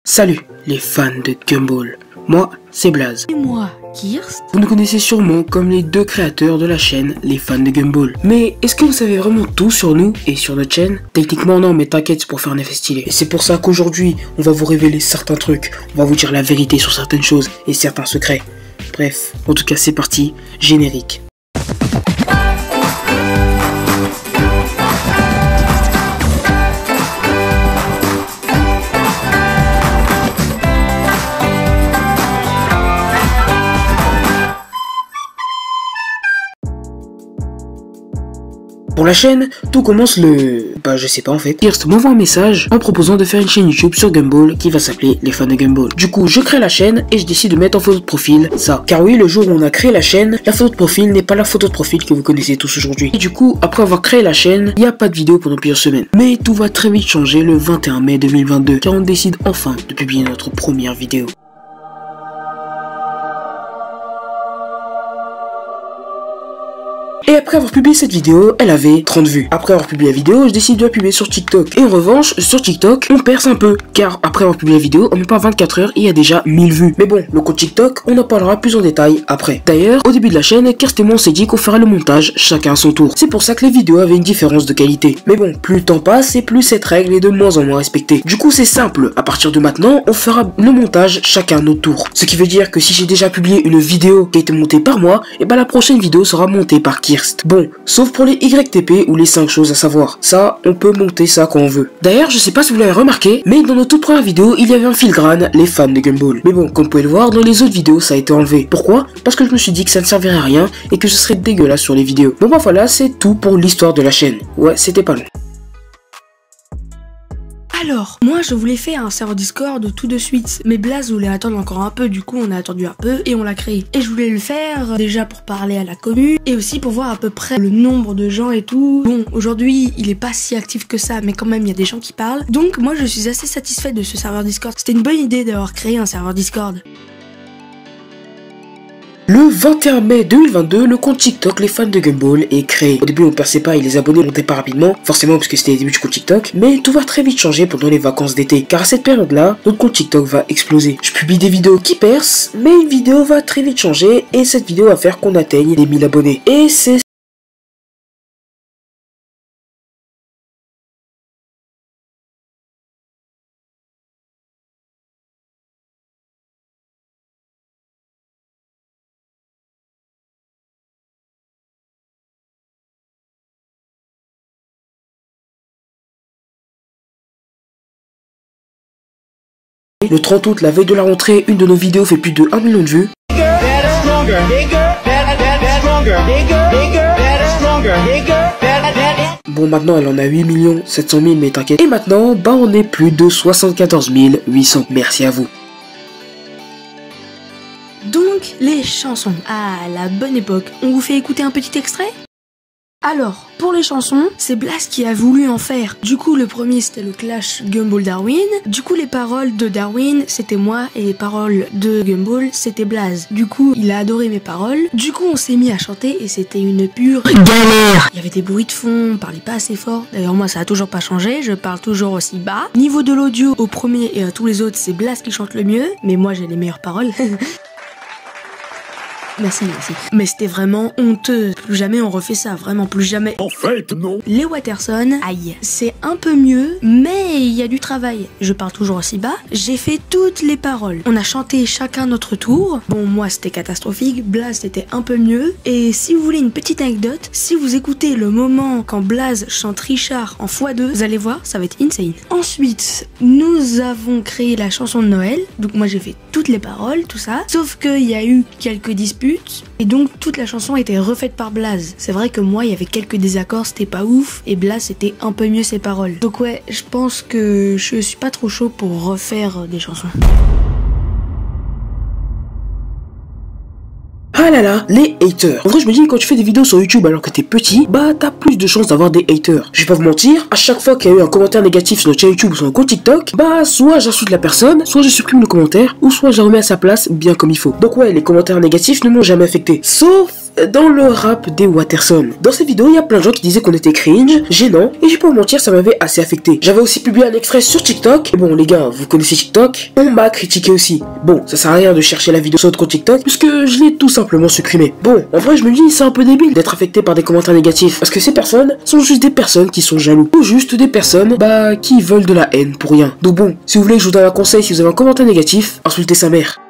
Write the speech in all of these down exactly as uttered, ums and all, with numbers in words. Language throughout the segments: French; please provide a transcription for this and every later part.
Salut les fans de Gumball, moi c'est Blaze. Et moi, Kirst. Vous nous connaissez sûrement comme les deux créateurs de la chaîne, les fans de Gumball. Mais est-ce que vous savez vraiment tout sur nous et sur notre chaîne? Techniquement non, mais t'inquiète, c'est pour faire un effet stylé. Et c'est pour ça qu'aujourd'hui, on va vous révéler certains trucs, on va vous dire la vérité sur certaines choses et certains secrets. Bref, en tout cas c'est parti, générique. Pour la chaîne, tout commence le... Bah je sais pas en fait. Kirst m'envoie un message en proposant de faire une chaîne YouTube sur Gumball qui va s'appeler les fans de Gumball. Du coup, je crée la chaîne et je décide de mettre en photo de profil ça. Car oui, le jour où on a créé la chaîne, la photo de profil n'est pas la photo de profil que vous connaissez tous aujourd'hui. Et du coup, après avoir créé la chaîne, il n'y a pas de vidéo pendant plusieurs semaines. Mais tout va très vite changer le vingt et un mai deux mille vingt-deux car on décide enfin de publier notre première vidéo. Et après avoir publié cette vidéo, elle avait trente vues. Après avoir publié la vidéo, je décide de la publier sur TikTok. Et en revanche, sur TikTok, on perce un peu. Car après avoir publié la vidéo, en même pas vingt-quatre heures, il y a déjà mille vues. Mais bon, le compte TikTok, on en parlera plus en détail après. D'ailleurs, au début de la chaîne, Kirst et moi on s'est dit qu'on ferait le montage chacun à son tour. C'est pour ça que les vidéos avaient une différence de qualité. Mais bon, plus le temps passe et plus cette règle est de moins en moins respectée. Du coup, c'est simple. À partir de maintenant, on fera le montage chacun à notre tour. Ce qui veut dire que si j'ai déjà publié une vidéo qui a été montée par moi, et ben la prochaine vidéo sera montée par Kirst. Bon, sauf pour les Y T P ou les cinq choses à savoir. Ça, on peut monter ça quand on veut. D'ailleurs, je sais pas si vous l'avez remarqué, mais dans notre toute première vidéo, il y avait un filigrane, les fans de Gumball. Mais bon, comme vous pouvez le voir, dans les autres vidéos, ça a été enlevé. Pourquoi? Parce que je me suis dit que ça ne servirait à rien et que ce serait dégueulasse sur les vidéos. Bon bah voilà, c'est tout pour l'histoire de la chaîne. Ouais, c'était pas long. Alors, moi je voulais faire un serveur Discord tout de suite, mais Blaze voulait attendre encore un peu, du coup on a attendu un peu et on l'a créé. Et je voulais le faire déjà pour parler à la commu et aussi pour voir à peu près le nombre de gens et tout. Bon, aujourd'hui il est pas si actif que ça, mais quand même il y a des gens qui parlent. Donc moi je suis assez satisfaite de ce serveur Discord. C'était une bonne idée d'avoir créé un serveur Discord. Le vingt et un mai deux mille vingt-deux, le compte TikTok Les Fans de Gumball est créé. Au début on ne perçait pas et les abonnés montaient pas rapidement, forcément parce que c'était les débuts du compte TikTok, mais tout va très vite changer pendant les vacances d'été, car à cette période-là, notre compte TikTok va exploser. Je publie des vidéos qui percent, mais une vidéo va très vite changer et cette vidéo va faire qu'on atteigne les mille abonnés. Et c'est le trente août, la veille de la rentrée, une de nos vidéos fait plus de un million de vues. Bon, maintenant elle en a huit millions sept cent mille, mais t'inquiète. Et maintenant, bah on est plus de soixante-quatorze mille huit cents. Merci à vous. Donc, les chansons. Ah, la bonne époque. On vous fait écouter un petit extrait ? Alors, pour les chansons, c'est Blaze qui a voulu en faire. Du coup, le premier, c'était le clash Gumball Darwin. Du coup, les paroles de Darwin, c'était moi, et les paroles de Gumball, c'était Blaze. Du coup, il a adoré mes paroles. Du coup, on s'est mis à chanter, et c'était une pure galère. Il y avait des bruits de fond, on parlait pas assez fort. D'ailleurs, moi, ça a toujours pas changé, je parle toujours aussi bas. Niveau de l'audio, au premier et à tous les autres, c'est Blaze qui chante le mieux, mais moi, j'ai les meilleures paroles. Merci, merci. Mais c'était vraiment honteux. Plus jamais on refait ça, vraiment plus jamais. En fait, non. Les Waterson, aïe, c'est un peu mieux, mais il y a du travail. Je parle toujours aussi bas. J'ai fait toutes les paroles. On a chanté chacun notre tour. Bon, moi c'était catastrophique. Blaze c'était un peu mieux. Et si vous voulez une petite anecdote, si vous écoutez le moment quand Blaze chante Richard en fois deux, vous allez voir, ça va être insane. Ensuite, nous avons créé la chanson de Noël. Donc moi j'ai fait toutes les paroles, tout ça. Sauf qu'il y a eu quelques disputes. Et donc toute la chanson a été refaite par Blaze. C'est vrai que moi il y avait quelques désaccords, c'était pas ouf. Et Blaze c'était un peu mieux ses paroles. Donc ouais, je pense que je suis pas trop chaud pour refaire des chansons. Ah là là, les haters. En vrai, je me dis, quand tu fais des vidéos sur YouTube alors que t'es petit, bah t'as plus de chances d'avoir des haters. Je vais pas vous mentir, à chaque fois qu'il y a eu un commentaire négatif sur notre chaîne YouTube ou sur un compte TikTok, bah soit j'insulte la personne, soit je supprime le commentaire, ou soit je la remets à sa place bien comme il faut. Donc ouais, les commentaires négatifs ne m'ont jamais affecté. Sauf dans le rap des Waterson. Dans cette vidéo, il y a plein de gens qui disaient qu'on était cringe, gênant, et je vais pas vous mentir, ça m'avait assez affecté. J'avais aussi publié un extrait sur TikTok, et bon les gars, vous connaissez TikTok, on m'a critiqué aussi. Bon, ça sert à rien de chercher la vidéo sur notre compte TikTok, puisque je l'ai tout simplement supprimé. Bon, en vrai, je me dis, c'est un peu débile d'être affecté par des commentaires négatifs, parce que ces personnes sont juste des personnes qui sont jaloux, ou juste des personnes, bah, qui veulent de la haine pour rien. Donc bon, si vous voulez que je vous donne un conseil, si vous avez un commentaire négatif, insultez sa mère.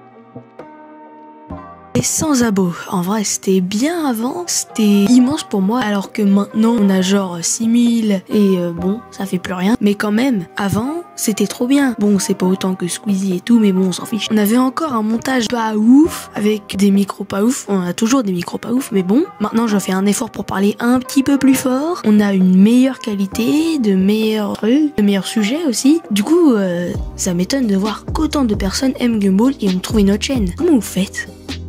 Et sans abo, en vrai c'était bien avant, c'était immense pour moi, alors que maintenant on a genre six mille et euh, bon, ça fait plus rien. Mais quand même, avant c'était trop bien. Bon, c'est pas autant que Squeezie et tout, mais bon, on s'en fiche. On avait encore un montage pas ouf, avec des micros pas ouf, on a toujours des micros pas ouf, mais bon, maintenant je fais un effort pour parler un petit peu plus fort. On a une meilleure qualité, de meilleurs trucs, de meilleurs sujets aussi. Du coup, euh, ça m'étonne de voir qu'autant de personnes aiment Gumball et ont trouvé notre chaîne. Comment vous faites ?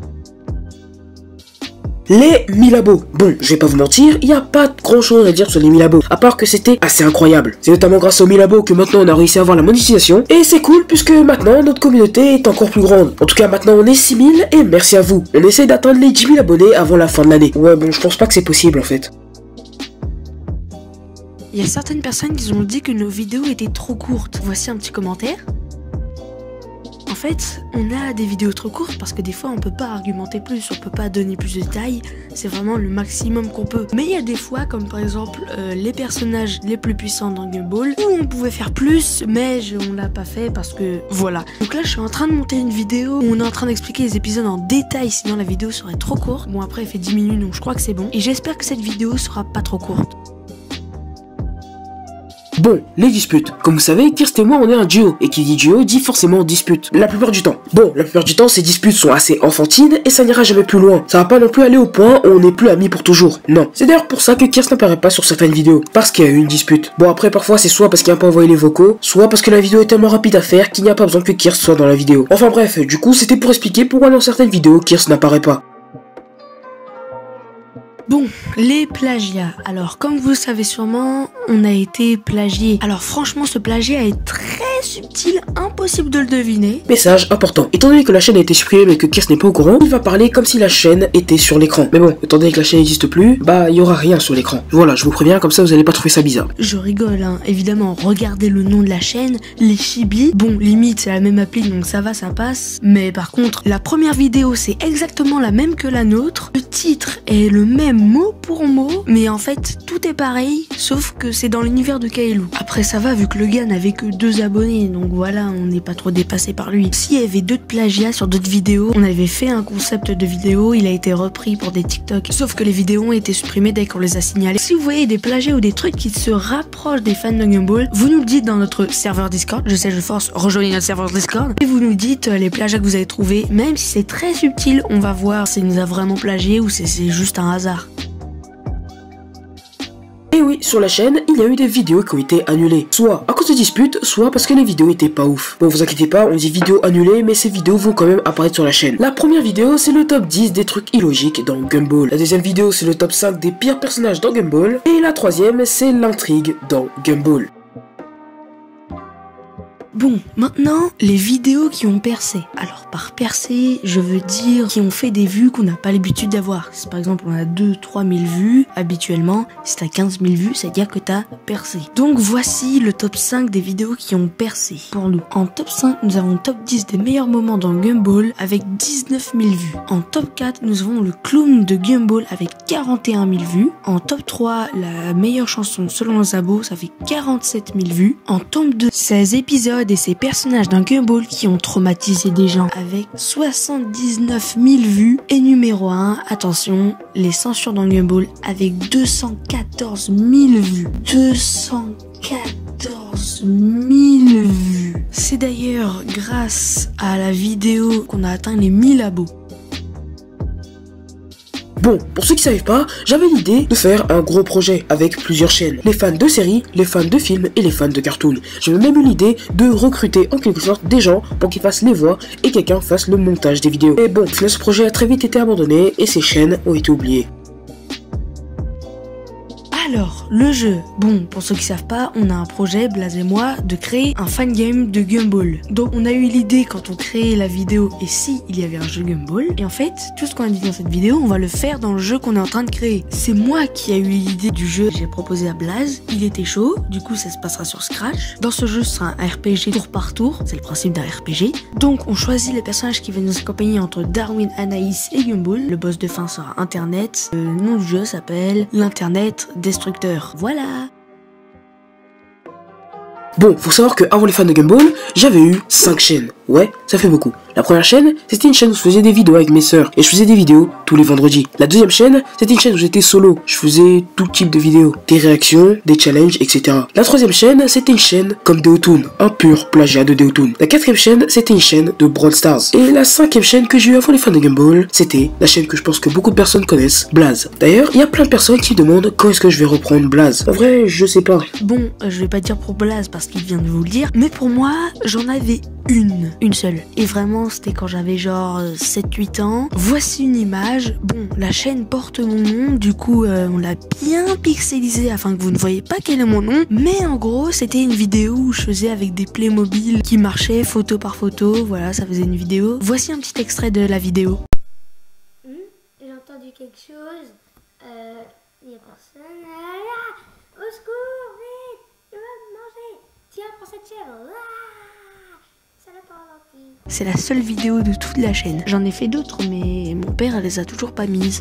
Les mille abos. Bon, je vais pas vous mentir, il n'y a pas grand chose à dire sur les mille abos, à part que c'était assez incroyable. C'est notamment grâce aux mille abos que maintenant on a réussi à avoir la monétisation, et c'est cool puisque maintenant notre communauté est encore plus grande. En tout cas maintenant on est six mille, et merci à vous. On essaie d'atteindre les dix mille abonnés avant la fin de l'année. Ouais bon, je pense pas que c'est possible en fait. Il y a certaines personnes qui ont dit que nos vidéos étaient trop courtes. Voici un petit commentaire. En fait, on a des vidéos trop courtes parce que des fois on peut pas argumenter plus, on peut pas donner plus de détails, c'est vraiment le maximum qu'on peut. Mais il y a des fois, comme par exemple euh, les personnages les plus puissants dans Gumball, où on pouvait faire plus, mais je, on l'a pas fait parce que voilà. Donc là je suis en train de monter une vidéo où on est en train d'expliquer les épisodes en détail, sinon la vidéo serait trop courte. Bon après elle fait dix minutes donc je crois que c'est bon. Et j'espère que cette vidéo sera pas trop courte. Bon, les disputes. Comme vous savez, Kirst et moi on est un duo, et qui dit duo dit forcément dispute. La plupart du temps. Bon, la plupart du temps ces disputes sont assez enfantines et ça n'ira jamais plus loin. Ça va pas non plus aller au point où on n'est plus amis pour toujours. Non. C'est d'ailleurs pour ça que Kirst n'apparaît pas sur certaines vidéos, parce qu'il y a eu une dispute. Bon après parfois c'est soit parce qu'il n'a pas envoyé les vocaux, soit parce que la vidéo est tellement rapide à faire qu'il n'y a pas besoin que Kirst soit dans la vidéo. Enfin bref, du coup c'était pour expliquer pourquoi dans certaines vidéos Kirst n'apparaît pas. Bon, les plagiats. Alors, comme vous le savez sûrement, on a été plagié. Alors franchement, ce plagiat est très subtil, impossible de le deviner. Message important. Étant donné que la chaîne a été supprimée mais que Kirst n'est pas au courant, il va parler comme si la chaîne était sur l'écran. Mais bon, étant donné que la chaîne n'existe plus, bah il y aura rien sur l'écran. Voilà, je vous préviens, comme ça vous allez pas trouver ça bizarre. Je rigole, hein. Évidemment, regardez le nom de la chaîne, les Chibi. Bon, limite, c'est la même appli, donc ça va, ça passe. Mais par contre, la première vidéo, c'est exactement la même que la nôtre. Le titre est le même mot pour mot, mais en fait tout est pareil, sauf que c'est dans l'univers de Kaelou. Après ça va, vu que le gars n'avait que deux abonnés, donc voilà, on n'est pas trop dépassé par lui. S'il y avait d'autres plagiats sur d'autres vidéos, on avait fait un concept de vidéo, il a été repris pour des TikTok, sauf que les vidéos ont été supprimées dès qu'on les a signalées. Si vous voyez des plagiats ou des trucs qui se rapprochent des fans de Gumball, vous nous le dites dans notre serveur Discord, je sais, je force, rejoignez notre serveur Discord, et vous nous dites les plagiats que vous avez trouvés, même si c'est très subtil, on va voir si nous a vraiment plagié ou si c'est juste un hasard. Et oui, sur la chaîne, il y a eu des vidéos qui ont été annulées. Soit à cause de disputes, soit parce que les vidéos étaient pas ouf. Bon, vous inquiétez pas, on dit vidéos annulées, mais ces vidéos vont quand même apparaître sur la chaîne. La première vidéo, c'est le top dix des trucs illogiques dans Gumball. La deuxième vidéo, c'est le top cinq des pires personnages dans Gumball. Et la troisième, c'est l'intrigue dans Gumball. Bon, maintenant, les vidéos qui ont percé. Alors, par percé, je veux dire qui ont fait des vues qu'on n'a pas l'habitude d'avoir. Si par exemple on a deux trois mille vues, habituellement, si t'as quinze mille vues, c'est-à-dire que t'as percé. Donc voici le top cinq des vidéos qui ont percé pour nous. En top cinq, nous avons le top dix des meilleurs moments dans Gumball avec dix-neuf mille vues. En top quatre, nous avons le clown de Gumball avec quarante et un mille vues. En top trois, la meilleure chanson selon les abos, ça fait quarante-sept mille vues. En top deux, seize épisodes et ces personnages d'un Gumball qui ont traumatisé des gens avec soixante-dix-neuf mille vues. Et numéro un, attention, les censures dans Gumball avec deux cent quatorze mille vues. deux cent quatorze mille vues. C'est d'ailleurs grâce à la vidéo qu'on a atteint les mille abos. Bon, pour ceux qui savent pas, j'avais l'idée de faire un gros projet avec plusieurs chaînes. Les fans de séries, les fans de films et les fans de cartoons. J'avais même eu l'idée de recruter en quelque sorte des gens pour qu'ils fassent les voix et quelqu'un fasse le montage des vidéos. Et bon, ce projet a très vite été abandonné et ces chaînes ont été oubliées. Alors, le jeu. Bon, pour ceux qui savent pas, on a un projet, Blaze et moi, de créer un fan game de Gumball. Donc on a eu l'idée quand on créait la vidéo et si il y avait un jeu Gumball. Et en fait, tout ce qu'on a dit dans cette vidéo, on va le faire dans le jeu qu'on est en train de créer. C'est moi qui a eu l'idée du jeu, j'ai proposé à Blaze, il était chaud, du coup ça se passera sur Scratch. Dans ce jeu, ce sera un R P G tour par tour, c'est le principe d'un R P G. Donc on choisit les personnages qui viennent nous accompagner entre Darwin, Anaïs et Gumball. Le boss de fin sera Internet. Le nom du jeu s'appelle l'Internet Destructeur. Voilà. Bon, faut savoir que avant les fans de Gumball, j'avais eu cinq chaînes. Ouais, ça fait beaucoup. La première chaîne, c'était une chaîne où je faisais des vidéos avec mes sœurs et je faisais des vidéos tous les vendredis. La deuxième chaîne, c'était une chaîne où j'étais solo. Je faisais tout type de vidéos, des réactions, des challenges, et cetera. La troisième chaîne, c'était une chaîne comme Deotoon, un pur plagiat de Deotoon. La quatrième chaîne, c'était une chaîne de Brawl Stars. Et la cinquième chaîne que j'ai eu avant les fans de Gumball, c'était la chaîne que je pense que beaucoup de personnes connaissent, Blaze. D'ailleurs, il y a plein de personnes qui me demandent quand est-ce que je vais reprendre Blaze. En vrai, je sais pas. Bon, je vais pas dire pour Blaze parce qu'il vient de vous le dire, mais pour moi, j'en avais une, une seule. Et vraiment, c'était quand j'avais genre sept huit ans. Voici une image. Bon, la chaîne porte mon nom, du coup, euh, on l'a bien pixelisé afin que vous ne voyez pas quel est mon nom. Mais en gros, c'était une vidéo où je faisais avec des Playmobil qui marchaient photo par photo. Voilà, ça faisait une vidéo. Voici un petit extrait de la vidéo. Mmh, j'ai entendu quelque chose. Euh, il y a personne. Ah là, au secours, vite, il va me manger. Tiens, prends cette chèvre. Ah, ça l'a pas ralenti. C'est la seule vidéo de toute la chaîne. J'en ai fait d'autres, mais mon père elle les a toujours pas mises.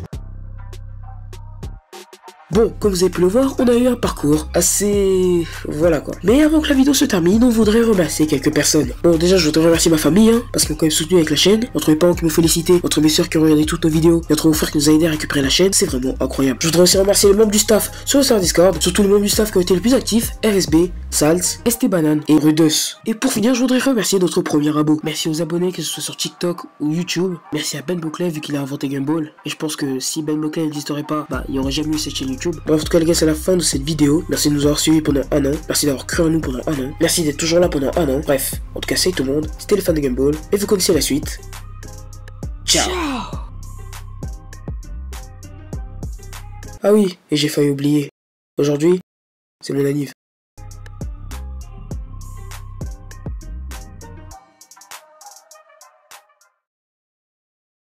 Bon, comme vous avez pu le voir, on a eu un parcours assez... voilà quoi. Mais avant que la vidéo se termine, on voudrait remercier quelques personnes. Bon, déjà, je voudrais remercier ma famille, hein, parce qu'ils m'ont quand même soutenu avec la chaîne. Entre mes parents qui m'ont félicité, entre mes soeurs qui ont regardé toutes nos vidéos, et entre mon frère qui nous a aidé à récupérer la chaîne, c'est vraiment incroyable. Je voudrais aussi remercier les membres du staff sur le serveur Discord, surtout les membres du staff qui ont été les plus actifs, R S B, Salz, Estebanan et Rudus. Et pour finir, je voudrais remercier notre premier abo. Merci aux abonnés, que ce soit sur TikTok ou YouTube. Merci à Ben Boclet, vu qu'il a inventé Gumball. Et je pense que si Ben Boclet n'existerait pas, bah, il n'y aurait jamais eu cette chaîne YouTube. Bref, en tout cas, les gars, c'est la fin de cette vidéo. Merci de nous avoir suivis pendant un an. Merci d'avoir cru en nous pendant un an. Merci d'être toujours là pendant un an. Bref, en tout cas, c'est tout le monde. C'était les fans de Gumball. Et vous connaissez la suite. Ciao. Ah oui, et j'ai failli oublier. Aujourd'hui, c'est mon anniv.